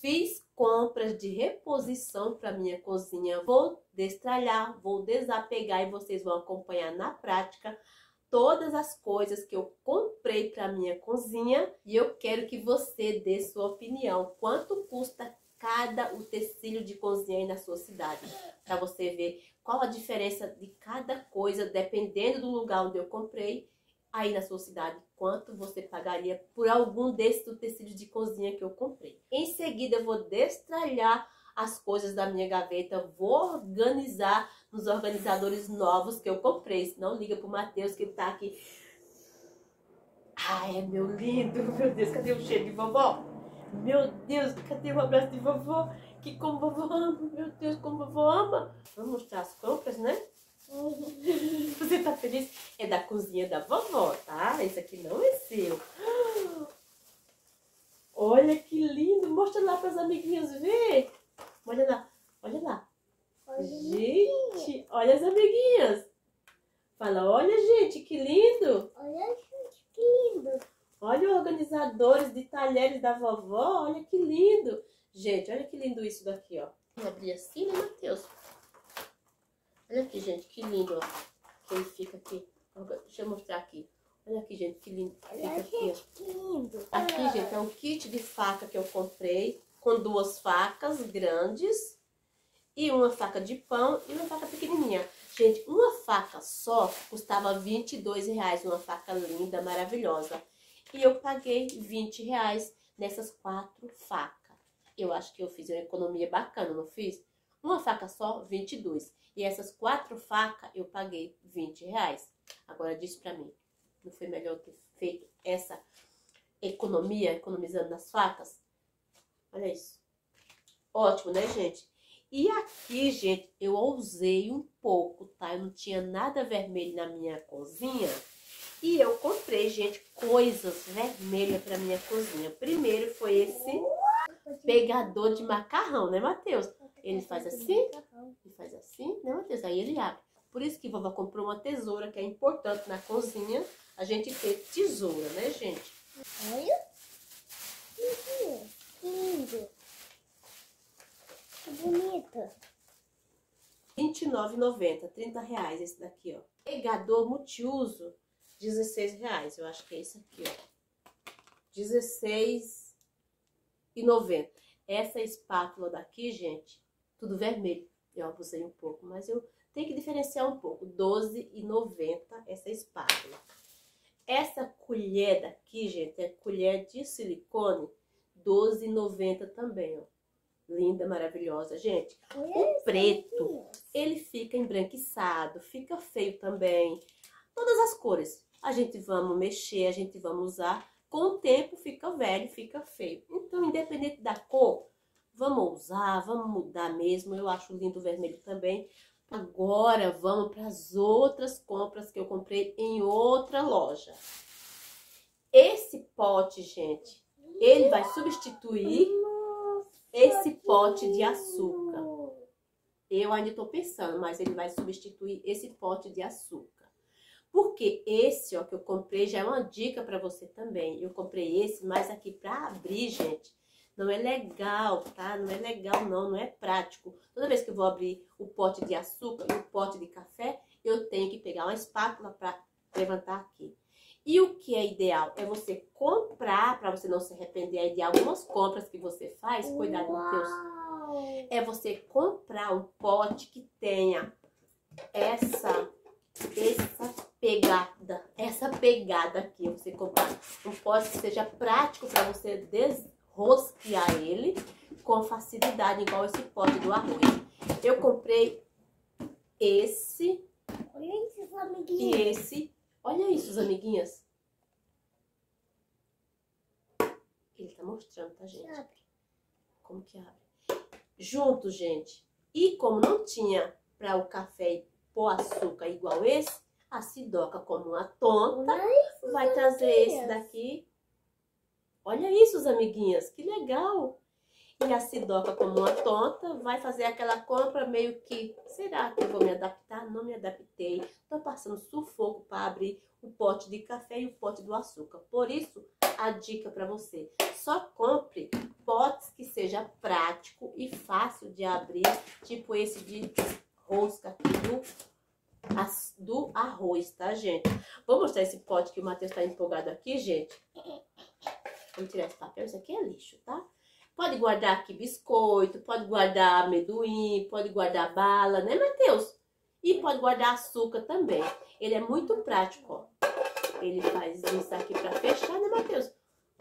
fiz compras de reposição para minha cozinha. Vou destralhar, vou desapegar e vocês vão acompanhar na prática todas as coisas que eu comprei para minha cozinha. E eu quero que você dê sua opinião. Quanto custa cada utensílio de cozinha aí na sua cidade? Para você ver qual a diferença de cada coisa, dependendo do lugar onde eu comprei. Aí na sua cidade, quanto você pagaria por algum desses utensílios de cozinha que eu comprei. Em seguida, eu vou destralhar as coisas da minha gaveta, vou organizar nos organizadores novos que eu comprei. Não liga pro Matheus que ele tá aqui. Ai, meu lindo, meu Deus, cadê o cheiro de vovó? Meu Deus, cadê o abraço de vovó? Que como vovó ama, meu Deus, como vovó ama. Vamos mostrar as compras, né? Você tá feliz? É da cozinha da vovó, tá? Esse aqui não é seu. Olha que lindo. Mostra lá para as amiguinhas ver. Olha lá, olha lá. Gente, olha as amiguinhas. Fala, olha gente, que lindo. Olha, gente, que lindo. Olha organizadores de talheres da vovó. Olha que lindo. Gente, olha que lindo isso daqui, ó. Vou abrir assim, né, Matheus? Olha aqui, gente, que lindo, ó. Que ele fica aqui. Deixa eu mostrar aqui. Olha aqui, gente, que lindo. Olha, Fica gente, aqui, que lindo. ó. Aqui, gente, é um kit de faca que eu comprei. Com 2 facas grandes. E uma faca de pão e uma faca pequenininha. Gente, uma faca só custava R$22. Uma faca linda, maravilhosa. E eu paguei R$20 nessas 4 facas. Eu acho que eu fiz uma economia bacana, não fiz? Uma faca só, 22. E essas 4 facas eu paguei R$20. Agora diz pra mim, não foi melhor ter feito essa economia, economizando nas facas? Olha isso. Ótimo, né, gente? E aqui, gente, eu ousei um pouco, tá? Eu não tinha nada vermelho na minha cozinha. E eu comprei, gente, coisas vermelhas pra minha cozinha. Primeiro foi esse pegador de macarrão, né, Matheus? Ele faz assim, né, Matheus? Aí ele abre. Por isso que vovó comprou uma tesoura, que é importante na cozinha a gente ter tesoura, né, gente? Olha. Que lindo. Que bonito. R$29,90, R$30 esse daqui, ó. Pegador multiuso, R$16. Eu acho que é esse aqui, ó. R$16,90. Essa espátula daqui, gente, tudo vermelho. Eu abusei um pouco, mas eu tenho que diferenciar um pouco. R$12,90 essa espátula. Essa colher daqui, gente, é colher de silicone, R$12,90 também, ó. Linda, maravilhosa, gente. O preto, ele fica embranquiçado, fica feio também. Todas as cores. A gente vamos mexer, a gente vamos usar. Com o tempo fica velho, fica feio. Então, independente da cor, vamos usar, vamos mudar mesmo. Eu acho lindo o vermelho também. Agora, vamos para as outras compras que eu comprei em outra loja. Esse pote, gente, ele vai substituir esse pote de açúcar. Eu ainda estou pensando, mas ele vai substituir esse pote de açúcar. Porque esse, ó, que eu comprei, já é uma dica para você também. Eu comprei esse, mas aqui para abrir, gente, não é legal, tá? Não é legal, não é prático. Toda vez que eu vou abrir o pote de açúcar e o pote de café, eu tenho que pegar uma espátula para levantar aqui. E o que é ideal é você comprar, para você não se arrepender aí de algumas compras que você faz, cuidado com Deus. É você comprar um pote que tenha essa pegada aqui. Você comprar um pote que seja prático para você desrosquear ele com facilidade, igual esse pote do arroz. Eu comprei esse e esse. Olha isso, amiguinhas. Ele tá mostrando, tá, gente? Como que abre? Junto, gente. E como não tinha para o café pôr açúcar igual esse, a Sidoca, como uma tonta, vai trazer esse daqui. Olha isso, amiguinhas. Que legal. E a Sidoca, como uma tonta, vai fazer aquela compra meio que... Será que eu vou me adaptar? Não me adaptei. Tô passando sufoco para abrir o pote de café e o pote do açúcar. Por isso, a dica para você. Só compre potes que seja prático e fácil de abrir. Tipo esse de rosca aqui do arroz, tá, gente? Vou mostrar esse pote que o Matheus tá empolgado aqui, gente. Vamos tirar esse papel. Isso aqui é lixo, tá? Pode guardar aqui biscoito, pode guardar amendoim, pode guardar bala, né, Matheus? E pode guardar açúcar também. Ele é muito prático, ó. Ele faz isso aqui pra fechar, né, Matheus? Ó.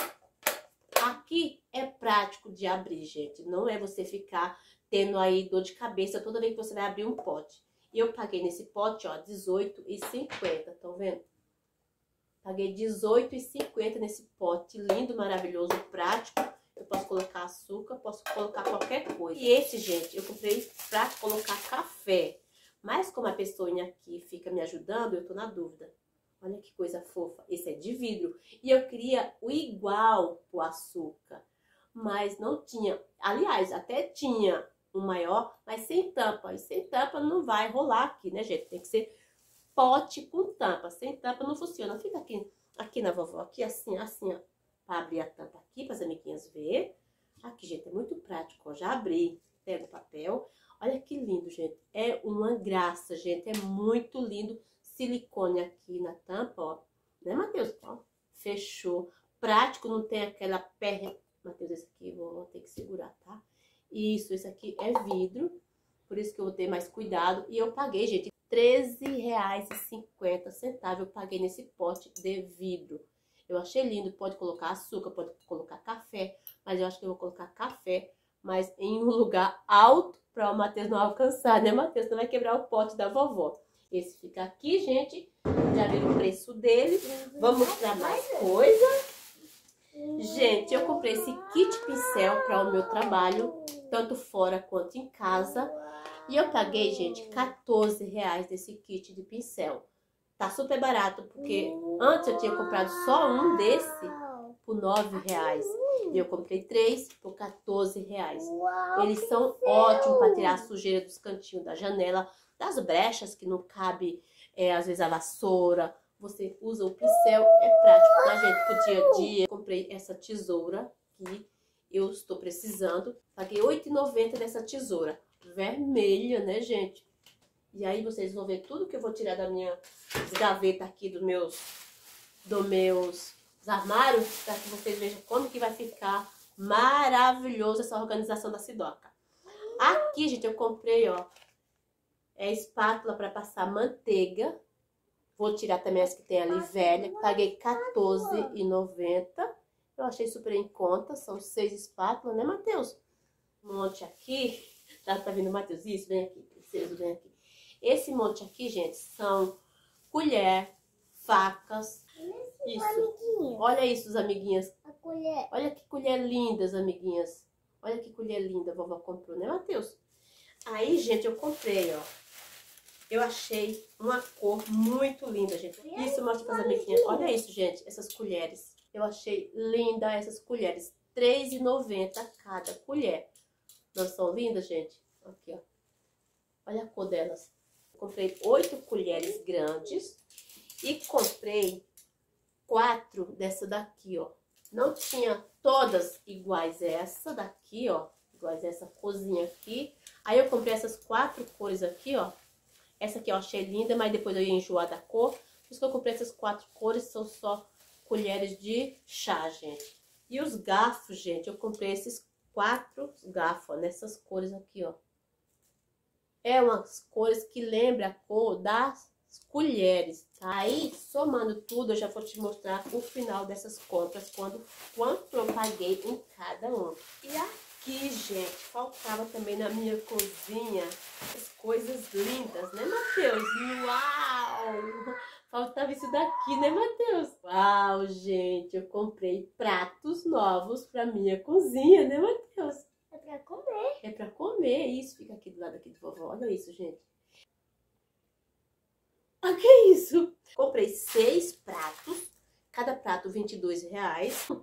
Aqui é prático de abrir, gente. Não é você ficar tendo aí dor de cabeça toda vez que você vai abrir um pote. E eu paguei nesse pote, ó, R$18,50, estão vendo? Paguei R$18,50 nesse pote lindo, maravilhoso, prático. Eu posso colocar açúcar, posso colocar qualquer coisa. E esse, gente, eu comprei pra colocar café. Mas como a pessoinha aqui fica me ajudando, eu tô na dúvida. Olha que coisa fofa. Esse é de vidro. E eu queria o igual pro açúcar. Mas não tinha. Aliás, até tinha um maior, mas sem tampa. E sem tampa não vai rolar aqui, né, gente? Tem que ser pote com tampa. Sem tampa não funciona. Fica aqui na vovó, aqui assim, ó. Pra abrir a tampa aqui, para as amiguinhas ver. Aqui, gente, é muito prático, ó. Já abri. Pega o papel. Olha que lindo, gente. É uma graça, gente. É muito lindo. Silicone aqui na tampa, ó. Né, Matheus? Ó, fechou. Prático, não tem aquela perna. Matheus, esse aqui eu vou ter que segurar, tá? Isso, esse aqui é vidro. Por isso que eu vou ter mais cuidado. E eu paguei, gente, R$13,50. Eu paguei nesse pote de vidro. Eu achei lindo. Pode colocar açúcar, pode colocar café. Mas eu acho que eu vou colocar café, mas em um lugar alto para o Matheus não alcançar, né, Matheus? Não vai quebrar o pote da vovó. Esse fica aqui, gente. Já viram o preço dele. Vamos mostrar mais coisa. Gente, eu comprei esse kit pincel para o meu trabalho, tanto fora quanto em casa. E eu paguei, gente, R$14 desse kit de pincel. Tá super barato, porque antes eu tinha comprado só um desse por R$9. E eu comprei 3 por R$14. Eles são ótimos para tirar a sujeira dos cantinhos da janela, das brechas que não cabe, às vezes, a vassoura. Você usa o pincel, é prático, tá, gente? Pro dia a dia. Eu comprei essa tesoura que eu estou precisando. Paguei R$8,90 nessa tesoura. Vermelha, né, gente? E aí vocês vão ver tudo que eu vou tirar da minha gaveta aqui, dos meus armários, para que vocês vejam como que vai ficar maravilhoso essa organização da Sidoca. Aqui, gente, eu comprei, ó, espátula para passar manteiga. Vou tirar também as que tem ali velha. Paguei R$14,90. Eu achei super em conta. São 6 espátulas, né, Matheus? Um monte aqui. Tá vendo, Matheus? Isso, vem aqui. Princesa, vem aqui. Esse monte aqui, gente, são colher, facas. Isso. Olha isso, amiguinhas. A colher. Olha que colher lindas, amiguinhas. Olha que colher linda a vovó comprou, né, Matheus? Aí, gente, eu comprei, ó. Eu achei uma cor muito linda, gente. Isso, mostra para as amiguinhas. Olha isso, gente, essas colheres. Eu achei linda essas colheres. R$3,90 cada colher. Não são lindas, gente? Aqui, ó. Olha a cor delas. Comprei 8 colheres grandes e comprei 4 dessa daqui, ó. Não tinha todas iguais essa daqui, ó. Iguais essa corzinha aqui. Aí eu comprei essas 4 cores aqui, ó. Essa aqui eu achei linda, mas depois eu ia enjoar da cor. Por isso que eu comprei essas 4 cores, são só colheres de chá, gente. E os garfos, gente, eu comprei esses 4 garfos, ó, nessas cores aqui, ó. É umas cores que lembram a cor das colheres. Aí, somando tudo, eu já vou te mostrar o final dessas compras, quanto eu paguei em cada um. E aqui, gente, faltava também na minha cozinha as coisas lindas, né, Matheus? Uau! Faltava isso daqui, né, Matheus? Uau, gente, eu comprei pratos novos pra minha cozinha, né, Matheus? É pra comer. É pra comer, isso. Fica aqui do lado aqui do vovó. Olha isso, gente. Ah, que isso? Comprei 6 pratos. Cada prato R$22.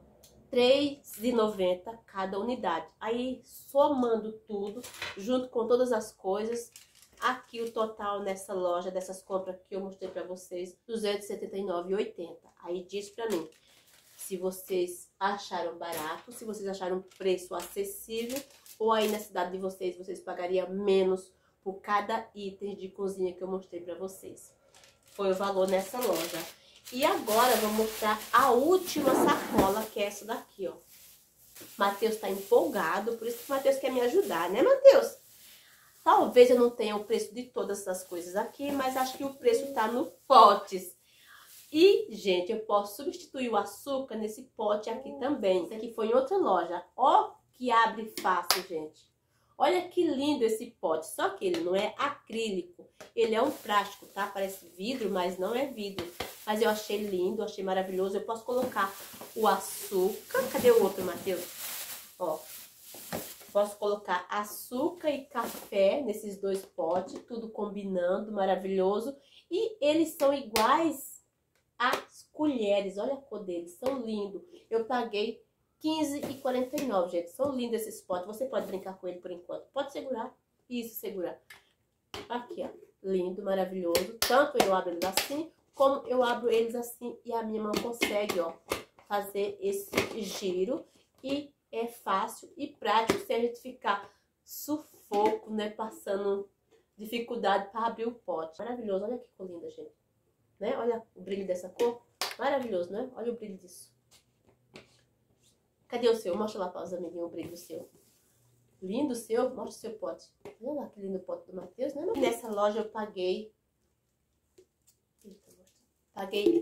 R$3,90 cada unidade. Aí, somando tudo, junto com todas as coisas, aqui o total nessa loja, dessas compras que eu mostrei pra vocês, R$279,80. Aí diz pra mim se vocês acharam barato, se vocês acharam preço acessível, ou aí na cidade de vocês pagariam menos por cada item de cozinha que eu mostrei pra vocês. Foi o valor nessa loja. E agora eu vou mostrar a última sacola, que é essa daqui, ó. Matheus tá empolgado, por isso que o Matheus quer me ajudar, né, Matheus? Talvez eu não tenha o preço de todas essas coisas aqui, mas acho que o preço tá no potes. E, gente, eu posso substituir o açúcar nesse pote aqui também. Esse aqui foi em outra loja. Ó que abre fácil, gente. Olha que lindo esse pote. Só que ele não é acrílico. Ele é um plástico, tá? Parece vidro, mas não é vidro. Mas eu achei lindo, achei maravilhoso. Eu posso colocar o açúcar. Cadê o outro, Matheus? Ó. Posso colocar açúcar e café nesses dois potes. Tudo combinando, maravilhoso. E eles são iguais as colheres, olha a cor deles, são lindos. Eu paguei R$15,49, gente. São lindos esses potes. Você pode brincar com ele por enquanto. Pode segurar. Isso, segurar. Aqui, ó. Lindo, maravilhoso. Tanto eu abro eles assim, como eu abro eles assim. E a minha mão consegue, ó, fazer esse giro. E é fácil e prático se a gente ficar sufoco, né? Passando dificuldade para abrir o pote. Maravilhoso. Olha que cor linda, gente. Né? Olha o brilho dessa cor. Maravilhoso, né? Olha o brilho disso. Cadê o seu? Mostra lá para os amiguinhos o brilho do seu. Lindo o seu. Mostra o seu pote. Olha lá que lindo o pote do Matheus, né? Nessa loja eu paguei... Paguei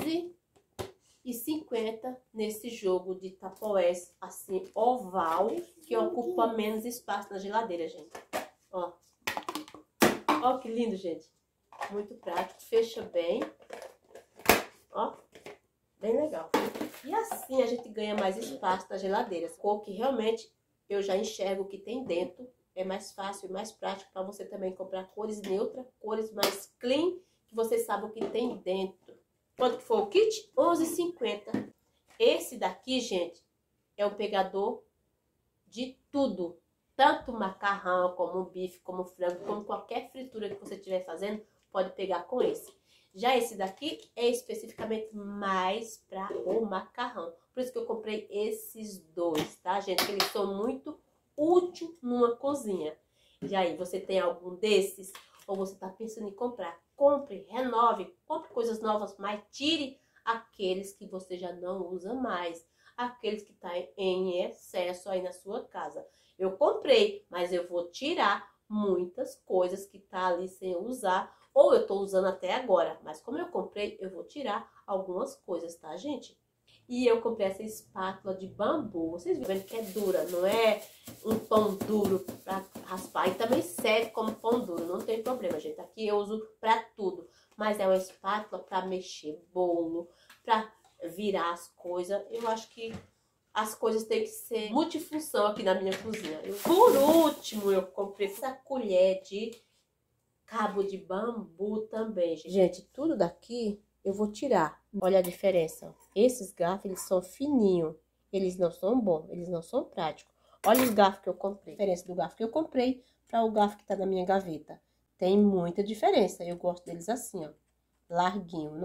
R$11,50 nesse jogo de tapoés, assim, oval, que ocupa menos espaço na geladeira, gente. Ó. Ó que lindo, gente. Muito prático, fecha bem, ó, bem legal. E assim a gente ganha mais espaço na geladeira. Cor que realmente eu já enxergo o que tem dentro. É mais fácil e mais prático para você também comprar cores neutras, cores mais clean, que você sabe o que tem dentro. Quanto que foi o kit? R$11,50. Esse daqui, gente, é um pegador de tudo. Tanto macarrão, como bife, como frango, como qualquer fritura que você estiver fazendo, pode pegar com esse. Já esse daqui é especificamente mais para o macarrão. Por isso que eu comprei esses dois, tá, gente? Eles são muito úteis numa cozinha. E aí, você tem algum desses? Ou você tá pensando em comprar? Compre, renove, compre coisas novas, mas tire aqueles que você já não usa mais. Aqueles que tá em excesso aí na sua casa. Eu comprei, mas eu vou tirar muitas coisas que tá ali sem usar, ou eu tô usando até agora, mas como eu comprei, eu vou tirar algumas coisas, tá, gente? E eu comprei essa espátula de bambu, vocês viram que é dura, não é um pão duro pra raspar, e também serve como pão duro, não tem problema, gente, aqui eu uso pra tudo, mas é uma espátula pra mexer bolo, pra virar as coisas, eu acho que as coisas têm que ser multifunção aqui na minha cozinha. Por último, eu comprei essa colher de cabo de bambu também. Gente, tudo daqui eu vou tirar. Olha a diferença. Esses garfos, eles são fininhos. Eles não são bons, eles não são práticos. Olha os garfos que eu comprei. A diferença do garfo que eu comprei para o garfo que tá na minha gaveta. Tem muita diferença. Eu gosto deles assim, ó. Larguinho.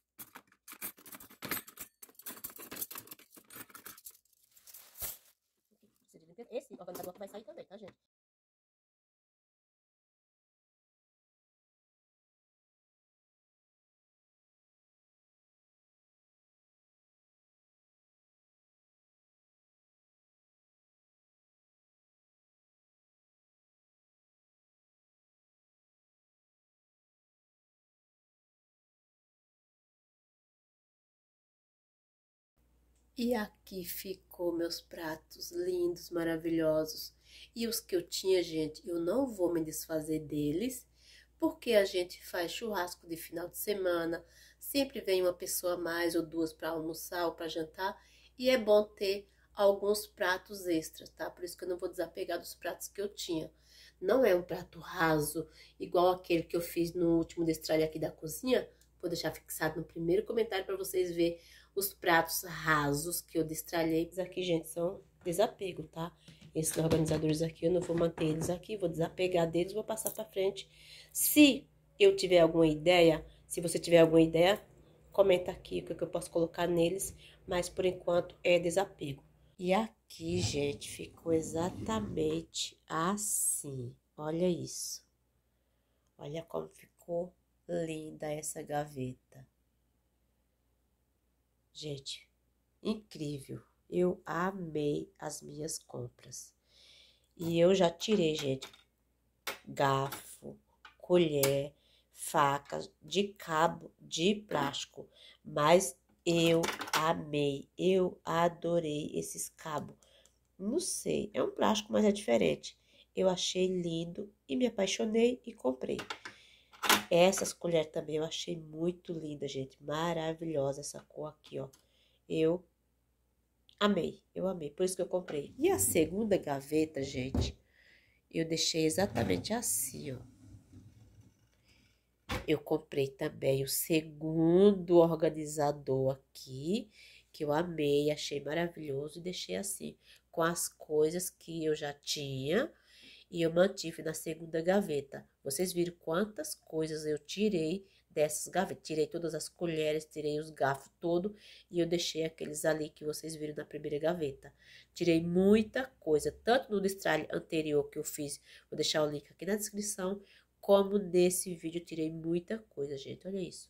Esse organizador vai sair também, tá, gente? E aqui ficou meus pratos lindos, maravilhosos. E os que eu tinha, gente, eu não vou me desfazer deles, porque a gente faz churrasco de final de semana, sempre vem uma pessoa a mais ou duas para almoçar ou para jantar, e é bom ter alguns pratos extras, tá? Por isso que eu não vou desapegar dos pratos que eu tinha. Não é um prato raso, igual aquele que eu fiz no último destralhe aqui da cozinha. Vou deixar fixado no primeiro comentário para vocês verem os pratos rasos que eu destralhei. Esses aqui, gente, são desapego, tá? Esses organizadores aqui, eu não vou manter eles aqui, vou desapegar deles, vou passar pra frente. Se eu tiver alguma ideia, se você tiver alguma ideia, comenta aqui o que eu posso colocar neles, mas por enquanto é desapego. E aqui, gente, ficou exatamente assim. Olha isso. Olha como ficou linda essa gaveta. Gente, incrível. Eu amei as minhas compras. E eu já tirei, gente, garfo, colher, faca de cabo de plástico. Mas eu amei, eu adorei esses cabos. Não sei, é um plástico, mas é diferente. Eu achei lindo e me apaixonei e comprei. Essas colheres também eu achei muito linda, gente. Maravilhosa essa cor aqui, ó. Eu amei. Por isso que eu comprei. E a segunda gaveta, gente, eu deixei exatamente assim, ó. Eu comprei também o segundo organizador aqui, que eu amei, achei maravilhoso. E deixei assim, com as coisas que eu já tinha. E eu mantive na segunda gaveta. Vocês viram quantas coisas eu tirei dessas gavetas. Tirei todas as colheres, tirei os garfos todo e eu deixei aqueles ali que vocês viram na primeira gaveta. Tirei muita coisa, tanto no destralhe anterior que eu fiz, vou deixar o link aqui na descrição, como nesse vídeo eu tirei muita coisa, gente. Olha isso.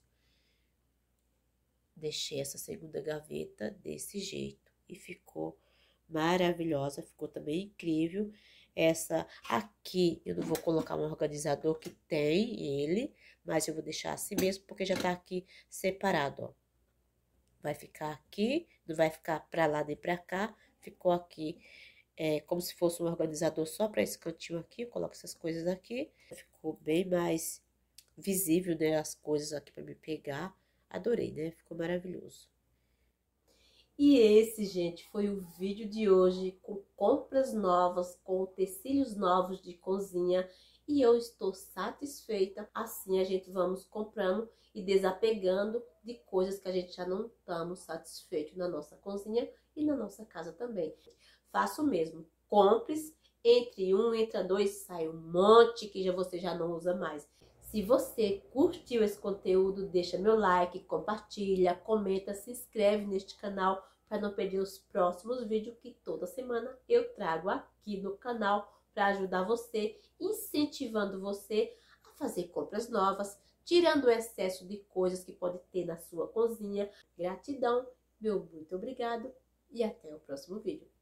Deixei essa segunda gaveta desse jeito e ficou maravilhosa, ficou também incrível. Essa aqui, eu não vou colocar um organizador que tem ele, mas eu vou deixar assim mesmo, porque já tá aqui separado, ó. Vai ficar aqui, não vai ficar pra lá nem pra cá, ficou aqui como se fosse um organizador só pra esse cantinho aqui, eu coloco essas coisas aqui. Ficou bem mais visível, né, as coisas aqui pra me pegar. Adorei, né? Ficou maravilhoso. E esse, gente, foi o vídeo de hoje com compras novas, com utensílios novos de cozinha. E eu estou satisfeita. Assim a gente vamos comprando e desapegando de coisas que a gente já não estamos satisfeitos na nossa cozinha e na nossa casa também. Faça o mesmo. Compres, entre um, entre dois, sai um monte que você já não usa mais. Se você curtiu esse conteúdo, deixa meu like, compartilha, comenta, se inscreve neste canal para não perder os próximos vídeos que toda semana eu trago aqui no canal para ajudar você, incentivando você a fazer compras novas, tirando o excesso de coisas que pode ter na sua cozinha. Gratidão, meu muito obrigado e até o próximo vídeo.